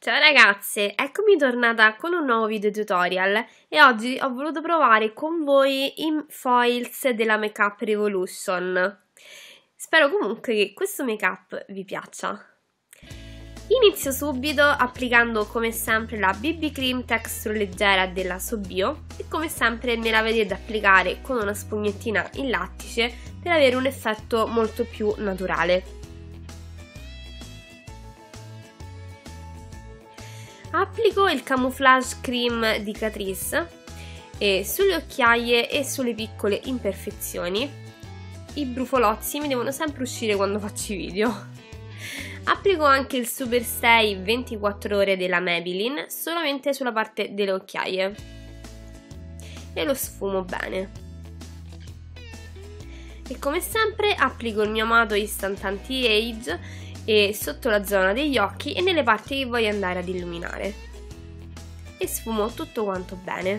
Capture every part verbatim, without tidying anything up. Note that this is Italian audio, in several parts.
Ciao ragazze, eccomi tornata con un nuovo video tutorial e oggi ho voluto provare con voi i foils della Make Up Revolution. Spero comunque che questo make up vi piaccia. Inizio subito applicando come sempre la B B Cream Texture Leggera della Sobio e come sempre me la vedete applicare con una spugnettina in lattice per avere un effetto molto più naturale. Applico il Camouflage Cream di Catrice e sulle occhiaie e sulle piccole imperfezioni. I brufolozzi mi devono sempre uscire quando faccio i video. Applico anche il Super Stay ventiquattro ore della Maybelline solamente sulla parte delle occhiaie e lo sfumo bene. E come sempre applico il mio amato Instant Anti-Age e sotto la zona degli occhi e nelle parti che voglio andare ad illuminare e sfumo tutto quanto bene.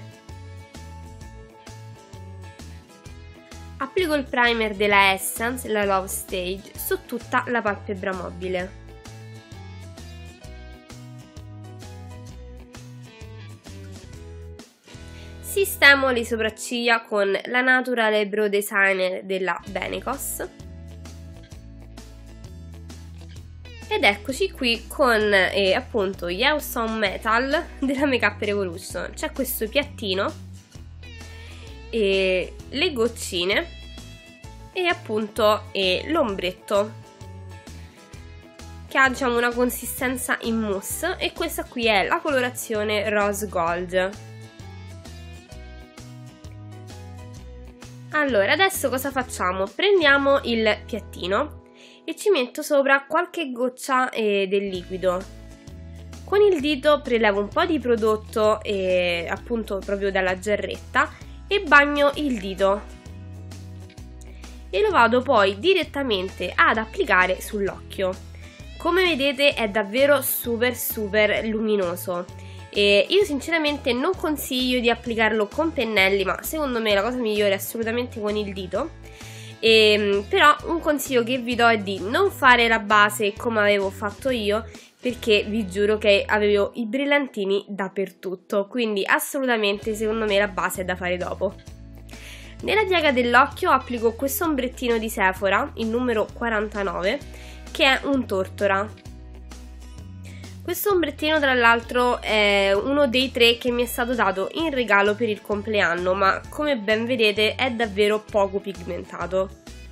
Applico il primer della Essence, la Love Stage, su tutta la palpebra mobile. Sistemo le sopracciglia con la Natural Eyebrow Designer della Benecos. Ed eccoci qui con eh, appunto gli Awesome Metal della Make Up Revolution. C'è questo piattino, e le goccine e appunto eh, l'ombretto che ha diciamo una consistenza in mousse e questa qui è la colorazione Rose Gold. Allora adesso cosa facciamo? Prendiamo il piattino e ci metto sopra qualche goccia eh, del liquido. Con il dito prelevo un po' di prodotto eh, appunto proprio dalla gerretta e bagno il dito e lo vado poi direttamente ad applicare sull'occhio. Come vedete è davvero super super luminoso e io sinceramente non consiglio di applicarlo con pennelli, ma secondo me la cosa migliore è assolutamente con il dito. E, però un consiglio che vi do è di non fare la base come avevo fatto io, perché vi giuro che avevo i brillantini dappertutto, quindi assolutamente secondo me la base è da fare dopo. Nella piega dell'occhio applico questo ombrettino di Sephora, il numero quarantanove, che è un tortora. Questo ombrettino tra l'altro è uno dei tre che mi è stato dato in regalo per il compleanno, ma come ben vedete è davvero poco pigmentato.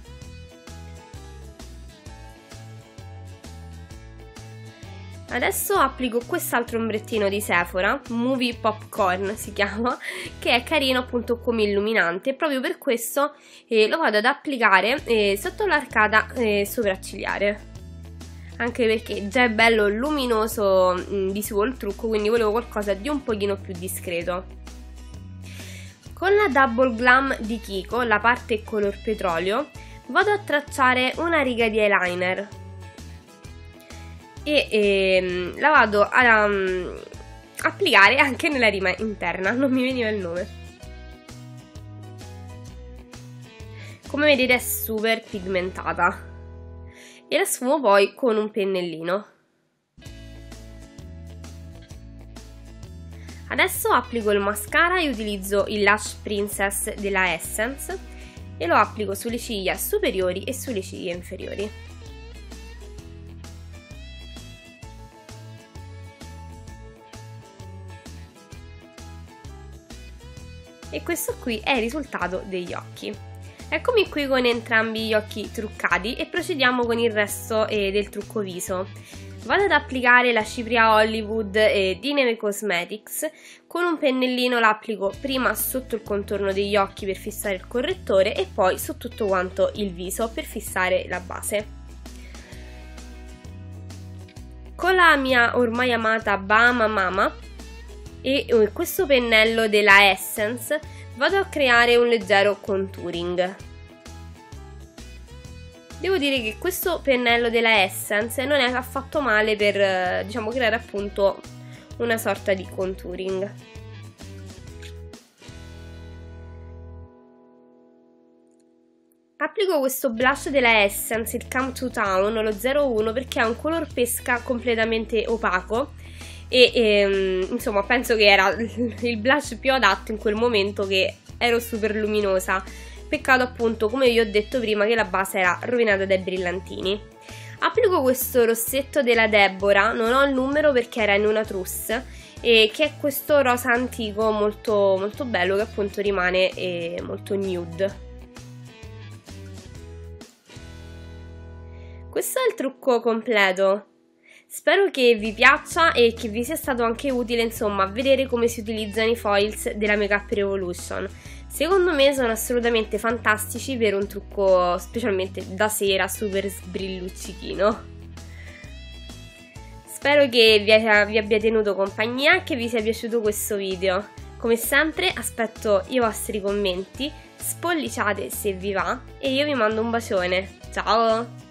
Adesso applico quest'altro ombrettino di Sephora, Movie Popcorn si chiama, che è carino appunto come illuminante, e proprio per questo eh, lo vado ad applicare eh, sotto l'arcata eh, sopraccigliare. Anche perché già è bello luminoso mh, di suo il trucco, quindi volevo qualcosa di un pochino più discreto. Con la Double Glam di Kiko, la parte color petrolio, vado a tracciare una riga di eyeliner e ehm, la vado a um, applicare anche nella rima interna, non mi veniva il nome. Come vedete è super pigmentata. E la sfumo poi con un pennellino. Adesso applico il mascara e utilizzo il Lash Princess della Essence e lo applico sulle ciglia superiori e sulle ciglia inferiori. E questo qui è il risultato degli occhi. Eccomi qui con entrambi gli occhi truccati e procediamo con il resto eh, del trucco viso. Vado ad applicare la cipria Hollywood eh, di Neve Cosmetics. Con un pennellino la applico prima sotto il contorno degli occhi per fissare il correttore e poi su tutto quanto il viso per fissare la base. Con la mia ormai amata Bahama Mama e eh, questo pennello della Essence vado a creare un leggero contouring. Devo dire che questo pennello della Essence non è affatto male per, diciamo, creare appunto una sorta di contouring. Applico questo blush della Essence, il Come to Town, lo zero uno, perché ha un color pesca completamente opaco e ehm, insomma penso che era il blush più adatto in quel momento, che ero super luminosa. Peccato appunto, come vi ho detto prima, che la base era rovinata dai brillantini. Applico questo rossetto della Deborah, non ho il numero perché era in una trousse, e che è questo rosa antico molto, molto bello, che appunto rimane eh, molto nude. Questo è il trucco completo. Spero che vi piaccia e che vi sia stato anche utile, insomma, vedere come si utilizzano i foils della Makeup Revolution. Secondo me sono assolutamente fantastici per un trucco specialmente da sera super sbrilluccichino. Spero che vi, vi abbia tenuto compagnia e che vi sia piaciuto questo video. Come sempre aspetto i vostri commenti, spolliciate se vi va e io vi mando un bacione. Ciao!